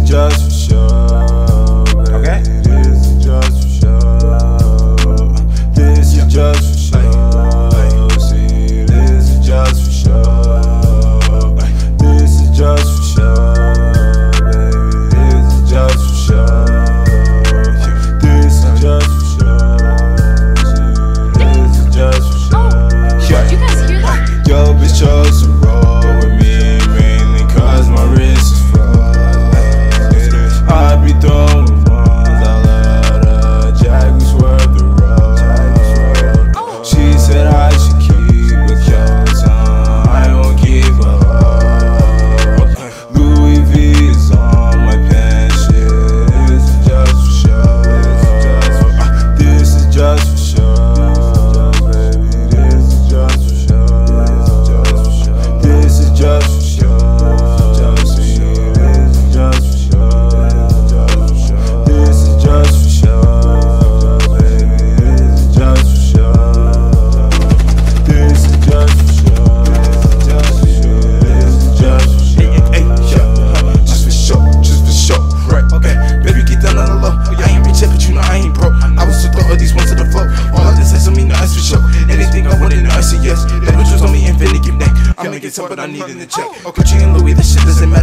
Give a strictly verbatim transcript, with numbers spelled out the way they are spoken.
just for show, baby. Okay. This is just for show. This is just for show. See, this is just for show. This is just for show, baby. This is just for show. This is just for show. See, this is just for show. Oh, you guys hear that? Yo, bitch chose to roll with me mainly cause my wrist is froze. I be throwing ones, I let her jack we swerve the road. She said I should keep a close on, I won't keep her up. Louis V is on my pants, shit. This is just for show. This is just for show, baby. This is just for show. This is just for show. See, this is just for show. This is just for show, baby. This is just for show. This is just for show. This is just for show. Hey, yeah, just for show, just for show, right? Okay, baby, get down on the low. I ain't rich yet, but you know I ain't broke. I was to throw all these ones to the floor. All of this has on me, no, that's for sure. Anything I wanted, no, I said yes. That bitch was on me, infinity, give neck. I make it tough, but I need in the check. Okay, Gucci and Louis, this shit doesn't matter.